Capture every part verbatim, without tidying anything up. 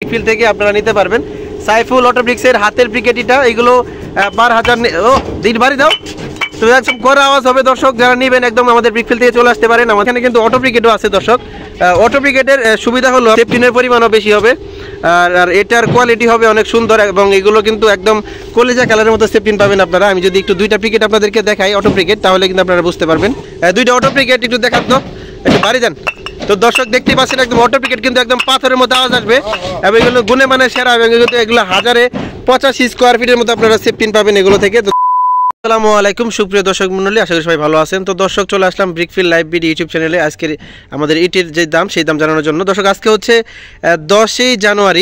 Brickfield থেকে আপনারা নিতে পারবেন। সাইফুল অটো ব্রিক্সের হাতের ব্রিকেট এটা, এগুলো পার হাজার ও দিন বাড়ি দাও তো একদম কড়া আওয়াজ হবে দর্শক। যারা নেবেন একদম আমাদের ব্রিকফিল্ড থেকে চলে আসতে পারেন। আমার এখানে কিন্তু অটো ব্রিকেটও আছে দর্শক। অটো ব্রিকেটের সুবিধা হলো সেফটিনের পরিমাণও বেশি হবে, আর আর এটার কোয়ালিটি হবে অনেক সুন্দর এবং এগুলো কিন্তু একদম কলিজা কালারের মতো সেফটিন পাবেন আপনারা। আমি যদি একটু দুইটা ব্রিকেট আপনাদেরকে দেখাই অটো ব্রিকেট, তাহলে কিন্তু আপনারা বুঝতে পারবেন। দুইটা অটো ব্রিকেট একটু দেখান তো, একটু বাড়ি যান। তো দর্শক দেখতেই পাচ্ছেন একদম অটো ব্রিকেট কিন্তু একদম পাথরের মতো আওয়াজ আসবে এবং এগুলো গুণে মানে সেরা এবং এগুলো হাজারে পঁচাশি স্কোয়ার ফিটের মতো আপনারা সেফটিন পাবেন এগুলো থেকে। আসসালামু আলাইকুম সুপ্রিয় দর্শক মণ্ডলী, আশা করি সবাই ভালো আছেন। তো দর্শক চলে আসলাম ব্রিকফিল্ড লাইভ বিডি ইউটিউব চ্যানেলে আজকে আমাদের ইটের যে দাম সেই দাম জানানোর জন্য। দর্শক আজকে হচ্ছে দশই জানুয়ারি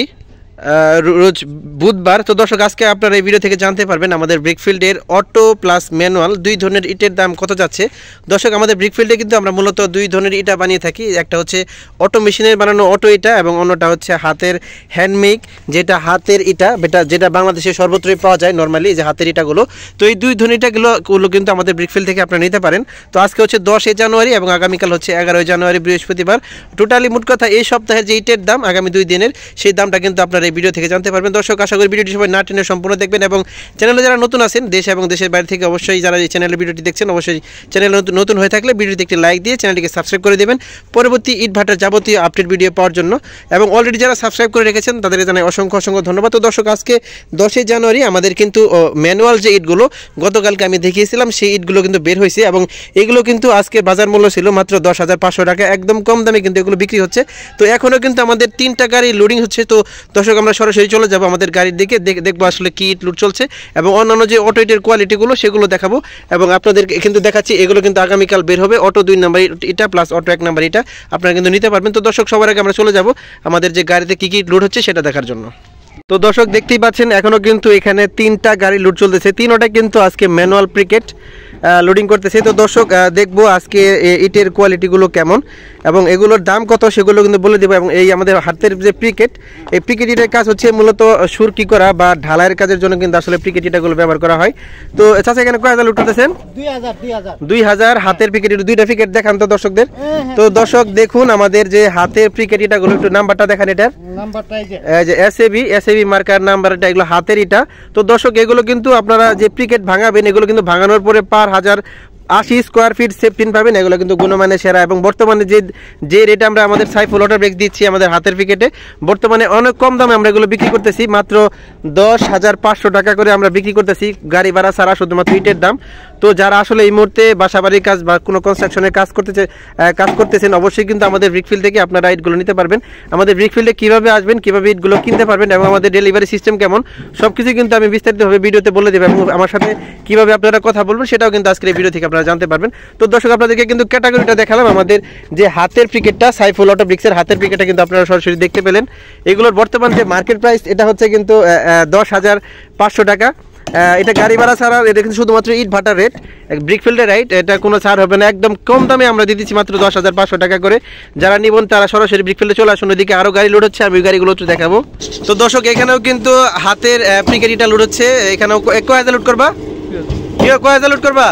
রোজ বুধবার। তো দর্শক আজকে আপনারা এই ভিডিও থেকে জানতে পারবেন আমাদের ব্রিকফিল্ডের অটো প্লাস ম্যানুয়াল দুই ধরনের ইটের দাম কত যাচ্ছে। দর্শক আমাদের ব্রিকফিল্ডে কিন্তু আমরা মূলত দুই ধরনের ইটা বানিয়ে থাকি, একটা হচ্ছে অটো মেশিনের বানানো অটো ইটা এবং অন্যটা হচ্ছে হাতের হ্যান্ডমেক যেটা হাতের ইটা, যেটা যেটা বাংলাদেশে সর্বত্রই পাওয়া যায় নর্মালি, যে হাতের ইটাগুলো। তো এই দুই ধরনের ইটাগুলো গুলো কিন্তু আমাদের ব্রিকফিল্ড থেকে আপনারা নিতে পারেন। তো আজকে হচ্ছে দশই জানুয়ারি এবং আগামীকাল হচ্ছে এগারোই জানুয়ারি বৃহস্পতিবার। টোটালি মোট কথা এই সপ্তাহের যে ইটের দাম আগামী দুই দিনের সেই দামটা কিন্তু আপনারা এই ভিডিও থেকে জানতে পারবেন। দর্শক আশা করি ভিডিওটি সবাই না টেনে সম্পূর্ণ দেখবেন এবং চ্যানেলে যারা নতুন আছেন দেশ এবং দেশের বাইরে থেকে অবশ্যই যারা এই চ্যানেলের ভিডিওটি দেখছেন অবশ্যই চ্যানেল নতুন হয়ে থাকলে ভিডিওটি একটি লাইক দিয়ে চ্যানেলটিকে সাবস্ক্রাইব করে দেবেন পরবর্তী ইট ভাটার যাবতীয় আপডেট ভিডিও পাওয়ার জন্য। এবং অলরেডি যারা সাবস্ক্রাইব করে রেখেছেন তাদেরকে জানাই অসংখ্য অসংখ্য ধন্যবাদ। তো দর্শক আজকে দশই জানুয়ারি আমাদের কিন্তু ম্যানুয়াল যে ইটগুলো গতকালকে আমি দেখিয়েছিলাম সেই ইটগুলো কিন্তু বের হয়েছে এবং এগুলো কিন্তু আজকে বাজার মূল্য ছিল মাত্র দশ হাজার পাঁচশো টাকা, একদম কম দামে কিন্তু এগুলো বিক্রি হচ্ছে। তো এখনও কিন্তু আমাদের তিনটা গাড়ি লোডিং হচ্ছে। তো দর্শক আমরা সরাসরি চলে যাবো আমাদের গাড়ির দিকে, দেখবো আসলে কি ইট লুট চলছে এবং অন্যান্য যে অটো ইটের কোয়ালিটিগুলো সেগুলো দেখাবো এবং আপনাদেরকে কিন্তু দেখাচ্ছি এগুলো কিন্তু আগামীকাল বের হবে। অটো দুই নাম্বার ইটা প্লাস অটো এক নাম্বার ইটা আপনারা কিন্তু নিতে পারবেন। তো দর্শক সবার আগে আমরা চলে যাব আমাদের যে গাড়িতে কী কী লোড হচ্ছে সেটা দেখার জন্য। তো দর্শক দেখতেই পাচ্ছেন এখনও কিন্তু এখানে তিনটা গাড়ি লোড চলতেছে, তিনটা কিন্তু আজকে ম্যানুয়াল ব্রিকেট লোডিং করতেছে। তো দর্শক দেখবো আজকে ইটের কোয়ালিটিগুলো কেমন এবং এগুলোর দাম কত সেগুলো কিন্তু বলে দেবো। এবং এই আমাদের হাতের যে ব্রিকেট, এই ব্রিকেট ইটের কাজ হচ্ছে মূলত সুরকি করা বা ঢালাইয়ের কাজের জন্য কিন্তু আসলে ব্রিকেট ইটাগুলো ব্যবহার করা হয়। তো চাচা এখানে কয় হাজার লোড করতেছেন? দুই হাজার হাতের ব্রিকেট ইট, দুইটা ব্রিকেট দেখান তো দর্শকদের। তো দর্শক দেখুন আমাদের যে হাতের ব্রিকেট ইটাগুলো একটু নাম্বারটা দেখান, এটার যে S A B S A B marker নাম্বারটা, এগুলো হাতের ইটা। তো দর্শক এগুলো কিন্তু আপনারা যে ব্রিকেট ভাঙাবেন এগুলো কিন্তু ভাঙানোর পরে পার হাজার আশি স্কোয়ার ফিট সেফটিন পাবেন। এগুলো কিন্তু গুণমানে সেরা এবং বর্তমানে যে যে রেটে আমরা আমাদের সাইফুল অটো ব্রিক্স দিচ্ছি আমাদের হাতের ব্রিকেটে বর্তমানে অনেক কম দামে আমরা এগুলো বিক্রি করতেছি, মাত্র দশ হাজার পাঁচশো টাকা করে আমরা বিক্রি করতেছি গাড়ি ভাড়া ছাড়া, শুধুমাত্র ইটের দাম। তো যারা আসলে এই মুহূর্তে বাসাবাড়ির কাজ বা কোনো কনস্ট্রাকশনের কাজ করতেছে কাজ করতেছেন অবশ্যই কিন্তু আমাদের ব্রিকফিল্ড থেকে আপনারা ইটগুলো নিতে পারবেন। আমাদের ব্রিকফিল্ডে কীভাবে আসবেন, কীভাবে ইটগুলো কিনতে পারবেন এবং আমাদের ডেলিভারি সিস্টেম কেমন সব কিছু কিন্তু আমি বিস্তারিতভাবে ভিডিওতে বলে দেবো এবং আমার সাথে কীভাবে আপনারা কথা বলবেন সেটাও কিন্তু আজকের এই ভিডিও থেকে আপনারা জানতে পারবেন। তো দর্শক আপনাদেরকে কিন্তু ক্যাটাগরিটা দেখালাম আমাদের যে হাতের ব্রিকেটটা সাইফুল অটো ব্রিক্সের হাতের ব্রিকেটটা কিন্তু আপনারা সরাসরি দেখতে পেলেন। এগুলোর বর্তমান যে মার্কেট প্রাইস এটা হচ্ছে কিন্তু দশ হাজার পাঁচশো টাকা। এটা গাড়ি ভাড়া ছাড়া, এটা কিন্তু শুধুমাত্র ইট ভাটার রেট, ব্রিকফিল্ডের রাইট, এটা কোনো ছাড় হবে না, একদম কম দামে আমরা দিয়ে দিচ্ছি মাত্র দশ হাজার পাঁচশো টাকা করে। যারা নিবেন তারা সরাসরি ব্রিকফিল্ডে চলে আসুন, ওইদিকে আরও গাড়ি লোড হচ্ছে, আমি ওই গাড়িগুলো একটু দেখাবো। তো দর্শক এখানেও কিন্তু হাতের ব্রিকেট ইটা লোড হচ্ছে, এখানেও কয় হাজার লোড করবা, কয় হাজার লোড করবা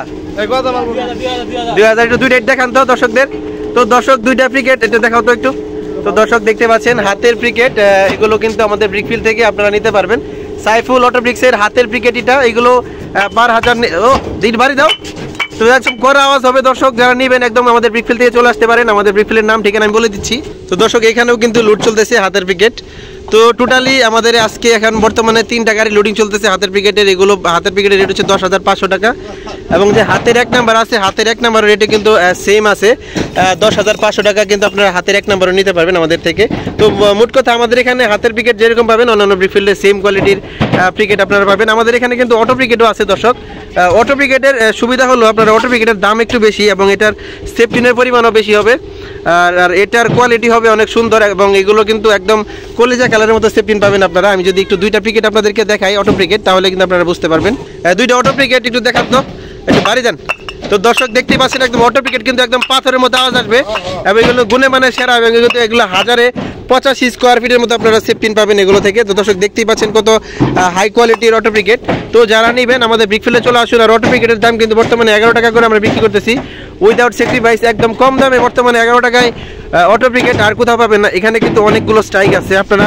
দুই হাজার একটু দুইটা দেখান তো দর্শকদের। তো দর্শক দুইটা ব্রিকেট এটা দেখাও তো একটু। তো দর্শক দেখতে পাচ্ছেন হাতের ব্রিকেট, এগুলো কিন্তু আমাদের ব্রিকফিল্ড থেকে আপনারা নিতে পারবেন। সাইফুল অটো ব্রিক্সের হাতের ব্রিকেট এটা, এগুলো পার হাজার ও দিন বাড়ি দাও তো একদম কড়া আওয়াজ হবে দর্শক। যারা নেবেন একদম আমাদের ব্রিকফিল্ড থেকে চলে আসতে পারেন। আমাদের ব্রিকফিল্ডের নাম ঠিকানা আমি বলে দিচ্ছি। তো দর্শক এখানেও কিন্তু লুট চলতেছে হাতের ব্রিকেট। তো টোটালি আমাদের আজকে এখন বর্তমানে তিনটা গাড়ি লোডিং চলতেছে হাতের ব্রিকেটের। এগুলো হাতের ব্রিকেটের রেট হচ্ছে দশ হাজার পাঁচশো টাকা এবং যে হাতের এক নাম্বার আছে হাতের এক নাম্বার রেটে কিন্তু সেম আছে দশ হাজার পাঁচশো টাকা, কিন্তু আপনারা হাতের এক নাম্বারও নিতে পারবেন আমাদের থেকে। তো মোট কথা আমাদের এখানে হাতের ব্রিকেট যেরকম পাবেন অন্যান্য ব্রিকফিল্ডে সেম কোয়ালিটির ব্রিকেট আপনারা পাবেন। আমাদের এখানে কিন্তু অটো ব্রিকেটও আছে দর্শক। অটো ব্রিকেটের সুবিধা হলো আপনারা অটো ব্রিকেটের দাম একটু বেশি এবং এটার সেফটিনের পরিমাণও বেশি হবে, আর আর এটার কোয়ালিটি হবে অনেক সুন্দর এবং এগুলো কিন্তু একদম কলিজা কালারের মতো সেফটিন পাবেন আপনারা। আমি যদি একটু দুইটা ব্রিকেট আপনাদেরকে দেখাই অটো ব্রিকেট, তাহলে কিন্তু আপনারা বুঝতে পারবেন। দুইটা অটো ব্রিকেট একটু দেখান তো, একটু বাড়ি যান। তো দর্শক দেখতেই পাচ্ছেন একদম অটো ব্রিকেট কিন্তু একদম পাথরের মতো আওয়াজ আসবে এবং এগুলো গুণে মানে সেরা এবং এগুলো হাজারে পঁচাশি স্কোয়ার ফিটের মতো আপনারা সেফটিন পাবেন এগুলো থেকে। তো দর্শক দেখতেই পাচ্ছেন কত হাই কোয়ালিটির অটো ব্রিকেট। তো যারা নেবেন আমাদের ব্রিকফিল্ডে চলে আসুন। আর অটো ব্রিকেটের দাম কিন্তু বর্তমানে এগারো টাকা করে আমরা বিক্রি করতেছি। উইদাউট স্যাক্রিফাইস একদম কম দামে বর্তমানে এগারো টাকায় অটো ব্রিগেড আর কোথাও পাবেন না। এখানে কিন্তু অনেকগুলো স্ট্রাইক আছে। আপনারা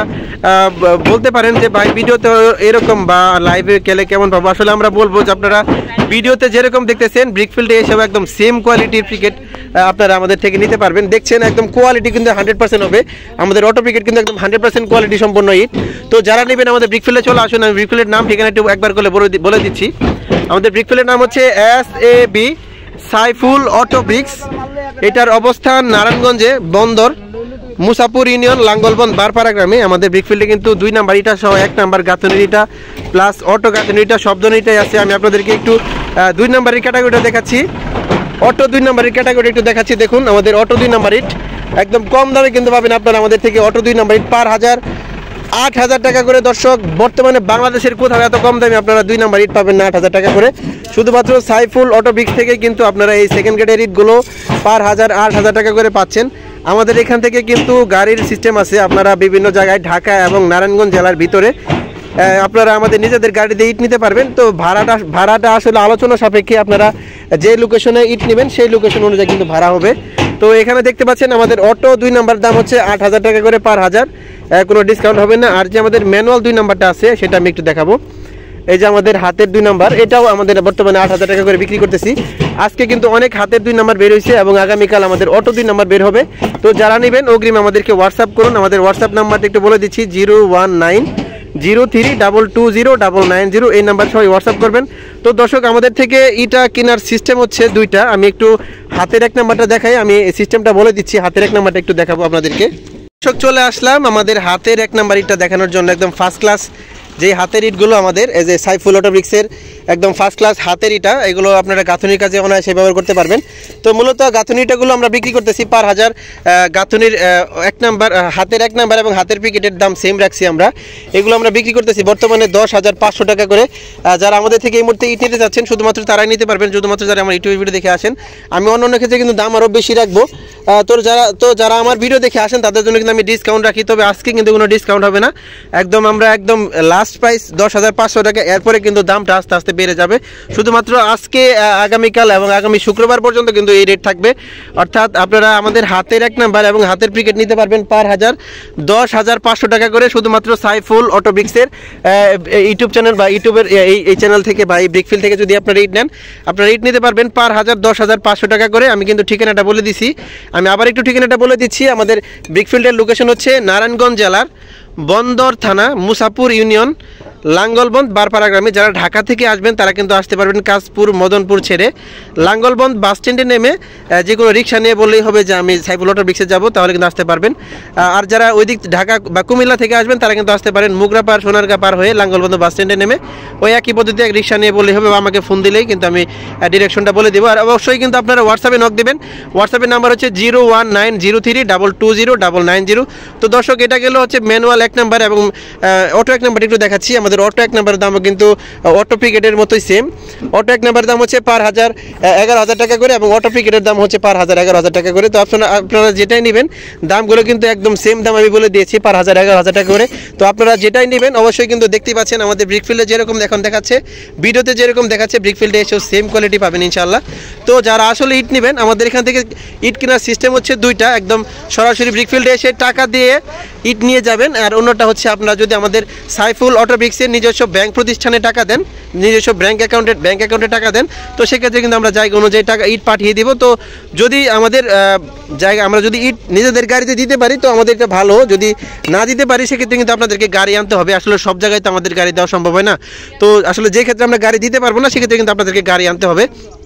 বলতে পারেন যে ভাই ভিডিওতে এরকম বা লাইভে গেলে কেমন পাবো, আসলে আমরা বলবো যে আপনারা ভিডিওতে যেরকম দেখতেছেন ব্রিকফিল্ডে এসেও একদম সেম কোয়ালিটির ব্রিগেড আপনারা আমাদের থেকে নিতে পারবেন। দেখছেন একদম কোয়ালিটি কিন্তু হান্ড্রেড পার্সেন্ট হবে। আমাদের অটো ব্রিগেড কিন্তু একদম হান্ড্রেড পার্সেন্ট কোয়ালিটি সম্পন্ন ইট। তো যারা নেবেন আমাদের ব্রিকফিল্ডে চলে আসুন। আমি ব্রিকফিল্ডের নাম ঠিকানা একটু একবার করে বলে দিচ্ছি। আমাদের ব্রিকফিল্ডের নাম হচ্ছে S A B Saiful auto bricks. এটার অবস্থান নারায়ণগঞ্জে, বন্দর, মুসাপুর ইউনিয়ন, লাঙ্গলবন্দ, বারপাড়া গ্রামে। আমাদের ব্রিকফিল্ডে কিন্তু দুই নাম্বার ইটা সহ এক নাম্বার গাঁথনির ইটা প্লাস অটো গাঁথনির ইটা সব ধরনের ইটাই আছে। আমি আপনাদেরকে একটু দুই নাম্বারের ক্যাটাগরিটা দেখাচ্ছি, অটো দুই নাম্বারের ক্যাটাগরি একটু দেখাচ্ছি। দেখুন আমাদের অটো দুই নাম্বার ইট একদম কম দামে কিন্তু পাবেন আপনারা আমাদের থেকে। অটো দুই নাম্বার ইট পার হাজার আট হাজার টাকা করে। দর্শক বর্তমানে বাংলাদেশের কোথাও এত কম দামে আপনারা দুই নাম্বার ইট পাবেন না আট হাজার টাকা করে। শুধুমাত্র সাইফুল অটো ব্রিক্স থেকে কিন্তু আপনারা এই সেকেন্ড গ্রেডের ইটগুলো পার হাজার আট হাজার টাকা করে পাচ্ছেন। আমাদের এখান থেকে কিন্তু গাড়ির সিস্টেম আছে। আপনারা বিভিন্ন জায়গায় ঢাকা এবং নারায়ণগঞ্জ জেলার ভিতরে আপনারা আমাদের নিজেদের গাড়িতে ইট নিতে পারবেন। তো ভাড়াটা ভাড়াটা আসলে আলোচনা সাপেক্ষে আপনারা যে লোকেশনে ইট নেবেন সেই লোকেশন অনুযায়ী কিন্তু ভাড়া হবে। তো এখানে দেখতে পাচ্ছেন আমাদের অটো দুই নাম্বার দাম হচ্ছে আট হাজার টাকা করে পার হাজার, কোনো ডিসকাউন্ট হবে না। আর যে আমাদের ম্যানুয়াল দুই নাম্বারটা আছে সেটা আমি একটু দেখাবো। এই যে আমাদের হাতের দুই নাম্বার, এটাও আমাদের বর্তমানে আট হাজার টাকা করে বিক্রি করতেছি। আজকে কিন্তু অনেক হাতের দুই নাম্বার বের হয়েছে এবং আগামীকাল আমাদের অটো দুই নাম্বার বের হবে। তো যারা নেবেন অগ্রিম আমাদেরকে হোয়াটসঅ্যাপ করুন। আমাদের হোয়াটসঅ্যাপ নাম্বারটা একটু বলে দিচ্ছি, zero one nine zero three double two zero double nine zero. এই নাম্বার সবাই হোয়াটসঅ্যাপ করবেন। তো দর্শক আমাদের থেকে ইটা কেনার সিস্টেম হচ্ছে দুইটা। আমি একটু হাতের এক নাম্বারটা দেখাই, আমি সিস্টেমটা বলে দিচ্ছি। হাতের এক নাম্বারটা একটু দেখাবো আপনাদেরকে। দর্শক চলে আসলাম আমাদের হাতের এক নাম্বার ইটটা দেখানোর জন্য। একদম ফার্স্ট ক্লাস যে হাতের ইটগুলো আমাদের এই যে সাইফুল অটো ব্রিক্সের একদম ফার্স্ট ক্লাস হাতের ইটা, এগুলো আপনারা গাঁথনির কাজে অনায়াসে ব্যবহার করতে পারবেন। তো মূলত গাঁথনি ইটাগুলো আমরা বিক্রি করতেছি পার হাজার। গাঁথনির এক নাম্বার হাতের এক নাম্বার এবং হাতের পিকেটের দাম সেম রাখছি আমরা। এগুলো আমরা বিক্রি করতেছি বর্তমানে দশ হাজার পাঁচশো টাকা করে। যারা আমাদের থেকে এই মুহূর্তে ইট নিতে চাচ্ছেন শুধুমাত্র তারাই নিতে পারবেন, শুধুমাত্র যারা আমার ইউটিউব ভিডিও দেখে আসেন। আমি অন্য অন্য ক্ষেত্রে কিন্তু দাম আরও বেশি রাখবো। তো যারা তো যারা আমার ভিডিও দেখে আসেন তাদের জন্য কিন্তু আমি ডিসকাউন্ট রাখি, তবে আজকে কিন্তু কোনো ডিসকাউন্ট হবে না। একদম আমরা একদম লাস্ট প্রাইস দশ হাজার পাঁচশো টাকা। এরপরে কিন্তু দামটা আস্তে আস্তে বেড়ে যাবে। শুধুমাত্র আজকে আগামীকাল এবং আগামী শুক্রবার পর্যন্ত কিন্তু এই রেট থাকবে। অর্থাৎ আপনারা আমাদের হাতের এক নাম্বার এবং হাতের ক্রিকেট নিতে পারবেন পার হাজার দশ হাজার পাঁচশো টাকা করে, শুধুমাত্র সাইফুল অটো ব্রিক্সের ইউটিউব চ্যানেল বা ইউটিউবের এই এই চ্যানেল থেকে বা এই ব্রিকফিল্ড থেকে যদি আপনারা ইট নেন আপনারা ইট নিতে পারবেন পার হাজার দশ হাজার পাঁচশো টাকা করে। আমি কিন্তু ঠিকানাটা বলে দিছি, আমি আবার একটু ঠিকানাটা বলে দিচ্ছি। আমাদের ব্রিকফিল্ডের লোকেশন হচ্ছে নারায়ণগঞ্জ জেলার বন্দর থানা, মুসাপুর ইউনিয়ন, লাঙ্গলবন্দ, বারপাড়া গ্রামে। যারা ঢাকা থেকে আসবেন তারা কিন্তু আসতে পারবেন কাশপুর মদনপুর ছেড়ে লাঙ্গলবন্দ বাস স্ট্যান্ডে নেমে যে কোনো রিক্সা নিয়ে বললেই হবে যে আমি সাইফুল অটো ব্রিক্সে যাবো, তাহলে কিন্তু আসতে পারবেন। আর যারা ওই দিক ঢাকা বা কুমিল্লা থেকে আসবেন তারা কিন্তু আসতে পারেন মুগরাপাড় সোনারগাঁ পার হয়ে লাঙ্গলবন্দ বাস স্ট্যান্ডে নেমে ওই একই পদ্ধতিতে এক রিক্সা নিয়ে বললেই হবে বা আমাকে ফোন দিলেই কিন্তু আমি ডিরেকশনটা বলে দেবো। আর অবশ্যই কিন্তু আপনারা হোয়াটসঅ্যাপে নক দেবেন। হোয়াটসঅ্যাপের নাম্বার হচ্ছে zero one nine zero three double two zero double nine zero. তো দর্শক এটা গেল হচ্ছে ম্যানুয়াল এক নাম্বার এবং অটো এক নাম্বার একটু দেখাচ্ছি। আমাদের অটো এক নাম্বারের দামও কিন্তু অটো পিকেটের মতোই সেম। অটো এক নাম্বারের দাম হচ্ছে পার হাজার এগারো হাজার টাকা করে এবং অটো পিকেটের দাম হচ্ছে পার হাজার এগারো হাজার টাকা করে। তো আপনারা আপনারা যেটাই নেবেন দামগুলো কিন্তু একদম সেম দাম আমি বলে দিয়েছি, পার হাজার এগারো হাজার টাকা করে। তো আপনারা যেটাই নেবেন অবশ্যই কিন্তু দেখতেই পাচ্ছেন আমাদের ব্রিকফিল্ডে যেরকম এখন দেখাচ্ছে ভিডিওতে যেরকম দেখাচ্ছে ব্রিকফিল্ডে এসেও সেম কোয়ালিটি পাবেন ইনশাল্লাহ। তো যারা আসলে ইট নেবেন আমাদের এখান থেকে ইট কেনার সিস্টেম হচ্ছে দুইটা, একদম সরাসরি ব্রিকফিল্ডে এসে টাকা দিয়ে ইট নিয়ে যাবেন। আর অন্যটা হচ্ছে আপনারা যদি আমাদের সাইফুল অটো ব্রিক্সের নিজস্ব ব্যাংক প্রতিষ্ঠানে টাকা দেন, নিজস্ব ব্যাংক অ্যাকাউন্টে ব্যাংক অ্যাকাউন্টে টাকা দেন, তো সেক্ষেত্রে কিন্তু আমরা জায়গা অনুযায়ী টাকা ইট পাঠিয়ে দিব। তো যদি আমাদের জায়গা আমরা যদি ইট নিজেদের গাড়িতে দিতে পারি তো আমাদের এটা ভালো, যদি না দিতে পারি সেক্ষেত্রে কিন্তু আপনাদেরকে গাড়ি আনতে হবে। আসলে সব জায়গায় তো আমাদের গাড়ি দেওয়া সম্ভব হয় না। তো আসলে যে ক্ষেত্রে আমরা গাড়ি দিতে পারবো না সেক্ষেত্রে কিন্তু আপনাদেরকে গাড়ি আনতে হবে।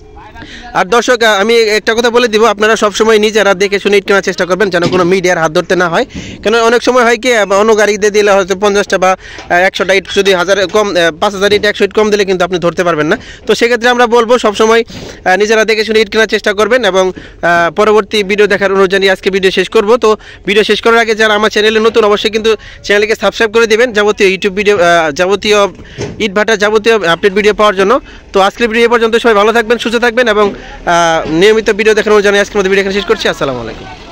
আর দর্শক আমি একটা কথা বলে দিব, আপনারা সবসময় নিজেরা দেখে শুনে ইট কেনার চেষ্টা করবেন যেন কোনো মিডিয়ার হাত ধরতে না হয়। কেন অনেক সময় হয় কি অন্য গাড়িতে দিলে হয়তো পঞ্চাশটা বা একশোটা ইট যদি হাজার কম পাঁচ হাজার ইট একশো ইট কম দিলে কিন্তু আপনি ধরতে পারবেন না। তো সেক্ষেত্রে আমরা বলবো সবসময় নিজেরা দেখে শুনে ইট কেনার চেষ্টা করবেন। এবং পরবর্তী ভিডিও দেখার অনুরোধ জানিয়ে আজকে ভিডিও শেষ করব। তো ভিডিও শেষ করার আগে যারা আমার চ্যানেলে নতুন অবশ্যই কিন্তু চ্যানেলকে সাবস্ক্রাইব করে দেবেন যাবতীয় ইউটিউব ভিডিও যাবতীয় ইট ভাটা যাবতীয় আপডেট ভিডিও পাওয়ার জন্য। তো আজকের ভিডিও পর্যন্ত সবাই ভালো থাকবেন, সুস্থ থাকবেন এবং নিয়মিত ভিডিও দেখানোর জন্য আজকের মধ্যে ভিডিও এখানে শেষ করছি। আসসালামু আলাইকুম।